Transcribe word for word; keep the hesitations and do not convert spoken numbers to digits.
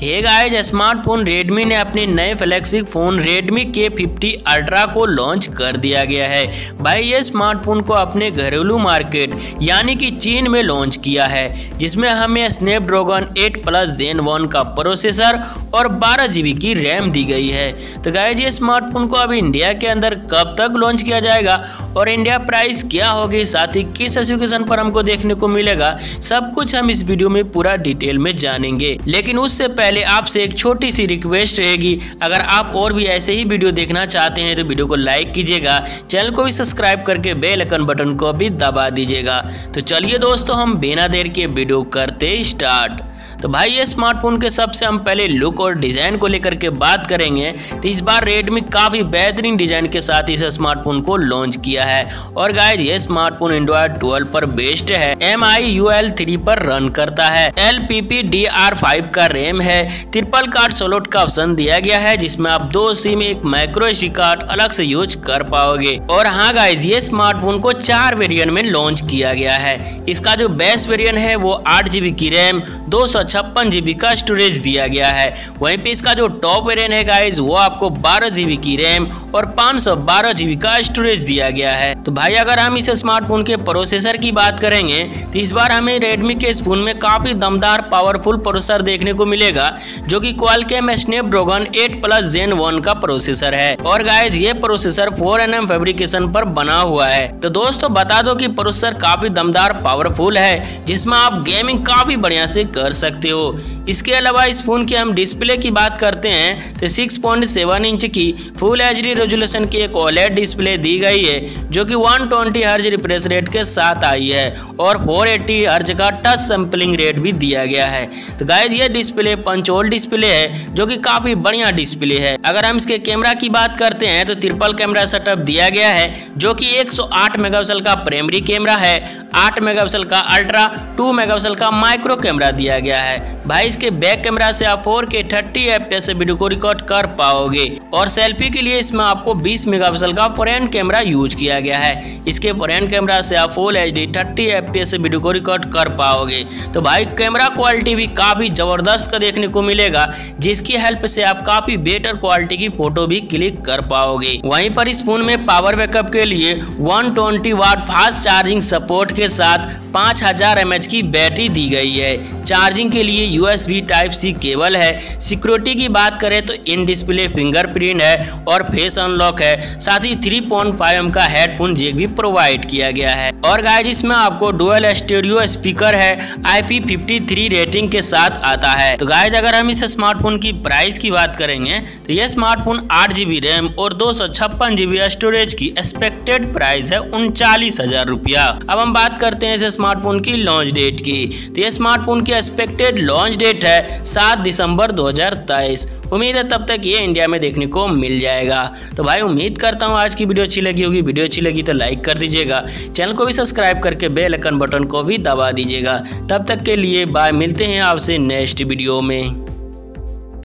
Hey guys, smartphone Redmi ने अपने नए flagship phone Redmi K fifty ultra को लॉन्च कर दिया गया है। भाई ये स्मार्टफोन को अपने घरेलू मार्केट यानी कि चीन में लॉन्च किया है, जिसमें हमें Snapdragon eight plus gen one का प्रोसेसर और बारह जीबी की रैम दी गई है। तो गाइस, ये स्मार्टफोन को अभी इंडिया के अंदर कब तक लॉन्च किया जाएगा और इंडिया प्राइस क्या होगी, साथ ही किस स्पेसिफिकेशन पर हमको देखने को मिलेगा, सब कुछ हम इस वीडियो में पूरा डिटेल में जानेंगे। लेकिन उससे पहले आपसे एक छोटी सी रिक्वेस्ट रहेगी, अगर आप और भी ऐसे ही वीडियो देखना चाहते हैं तो वीडियो को लाइक कीजिएगा, चैनल को भी सब्सक्राइब करके बेल आइकन बटन को भी दबा दीजिएगा। तो चलिए दोस्तों, हम बिना देर के वीडियो करते स्टार्ट। तो भाई ये स्मार्टफोन के सबसे हम पहले लुक और डिजाइन को लेकर के बात करेंगे तो इस बार रेडमी काफी बेहतरीन डिजाइन के साथ इस स्मार्टफोन को लॉन्च किया है। और गाइज ये स्मार्टफोन एंड्रॉइड ट्वेल्व पर बेस्ड है, M I U L three पर रन करता है, L P P D R five का रैम है, ट्रिपल कार्ड स्लॉट का ऑप्शन दिया गया है, जिसमें आप दो सिम एक माइक्रो एस डी कार्ड अलग से यूज कर पाओगे। और हाँ गाइज, ये स्मार्टफोन को चार वेरिएंट में लॉन्च किया गया है। इसका जो बेस्ट वेरिएंट है वो आठ जीबी की रैम, दो सौ छप्पन जीबी का स्टोरेज दिया गया है। वहीं पे इसका जो टॉप वेरिएंट है गाइज, वो आपको बारह जीबी की रैम और पाँच सौ बारह जीबी का स्टोरेज दिया गया है। तो भाई अगर हम इस स्मार्टफोन के प्रोसेसर की बात करेंगे तो इस बार हमें रेडमी के इस फोन में काफी दमदार पावरफुल प्रोसेसर देखने को मिलेगा, जो कि Qualcomm Snapdragon eight plus gen one का प्रोसेसर है। और गाइज ये processor four N M fabrication पर बना हुआ है। तो दोस्तों बता दो कि प्रोसेसर काफी दमदार पावरफुल है, जिसमें आप गेमिंग काफी बढ़िया से कर सकते हो। इसके अलावा इस फोन की हम डिस्प्ले की बात करते हैं तो सिक्स पॉइंट सेवन इंच की फुल एच डी रेजोल्यूशन की एक ओलेड डिस्प्ले दी गई है, जो कि one twenty hertz refresh rate के साथ आई है और फोर एटी हर्ट्ज का टच सैंपलिंग रेट भी दिया गया है। तो गाइज ये डिस्प्ले पंच होल डिस्प्ले है, जो कि काफी बढ़िया डिस्प्ले है। अगर हम इसके कैमरा की बात करते हैं तो ट्रिपल कैमरा सेटअप दिया गया है, जो कि एक सौ आठ मेगापिक्सल का प्राइमरी कैमरा है, आठ मेगापिक्सल का अल्ट्रा, टू मेगापिक्सल का माइक्रो कैमरा दिया गया है। भाई इसके बैक कैमरा से आप four K thirty F P S से वीडियो को रिकॉर्ड कर पाओगे और सेल्फी के लिए इसमें आपको बीस मेगापिक्सल का फ्रंट कैमरा यूज किया गया है। इसके फ्रंट कैमरा से आप full H D thirty F P S से वीडियो को रिकॉर्ड कर पाओगे। तो भाई कैमरा क्वालिटी भी काफी जबरदस्त का देखने को मिलेगा, जिसकी हेल्प से आप काफी बेटर क्वालिटी की फोटो भी क्लिक कर पाओगे। वहीं पर इस फोन में पावर बैकअप के लिए one twenty watt fast charging support के साथ पाँच हजार एम एच की बैटरी दी गई है। चार्जिंग के लिए U S B type C cable है। सिक्योरिटी की बात करें तो इन डिस्प्ले फिंगरप्रिंट है और फेस अनलॉक है, साथ ही थ्री पॉइंट फाइव एम का हेडफोन जैक भी प्रोवाइड किया गया है। और गाइस इसमें आपको डुअल स्टीरियो स्पीकर है, I P fifty three rating के साथ आता है। तो गाइस अगर हम इस स्मार्टफोन की प्राइस की बात करेंगे तो यह स्मार्टफोन आठ जीबी रैम और दो सौ छप्पन जीबी स्टोरेज की एक्सपेक्टेड प्राइस है उनचालीस हजार रुपया। अब हम बात करते हैं इस स्मार्टफोन की लॉन्च डेट की। तो यह स्मार्टफोन की एक्सपेक्टेड लॉन्च डेट है सात दिसंबर दो हजार तेईस। उम्मीद है तब तक ये इंडिया में देखने को मिल जाएगा। तो भाई उम्मीद करता हूँ आज की वीडियो अच्छी लगी होगी। वीडियो अच्छी लगी तो लाइक कर दीजिएगा, चैनल को भी सब्सक्राइब करके बेल आइकन बटन को भी दबा दीजिएगा। तब तक के लिए बाय, मिलते हैं आपसे नेक्स्ट वीडियो में।